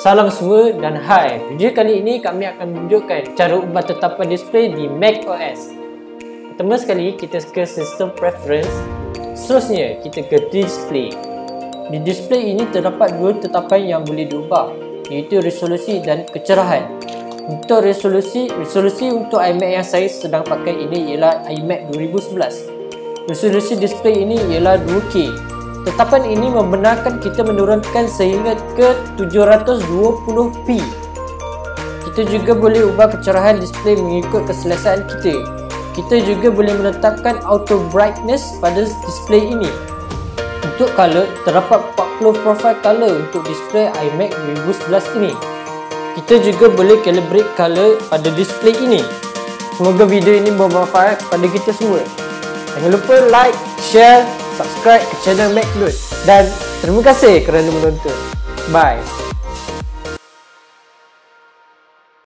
Salam semua dan hai. Video kali ini kami akan menunjukkan cara ubah tetapan display di Mac OS. Pertama sekali kita ke System Preference. Seterusnya kita ke Display. Di display ini terdapat dua tetapan yang boleh diubah, iaitu resolusi dan kecerahan. Untuk resolusi untuk iMac yang saya sedang pakai ini ialah iMac 2011. Resolusi display ini ialah 2K. Tetapan ini membenarkan kita menurunkan sehingga ke 720p. Kita juga boleh ubah kecerahan display mengikut keselesaan kita. Kita juga boleh menetapkan auto brightness pada display ini. Untuk color, terdapat 40 profile color untuk display iMac 2011 ini. Kita juga boleh calibrate color pada display ini. Semoga video ini bermanfaat kepada kita semua. Jangan lupa like, share, subscribe ke channel MacNerd dan terima kasih kerana menonton. Bye.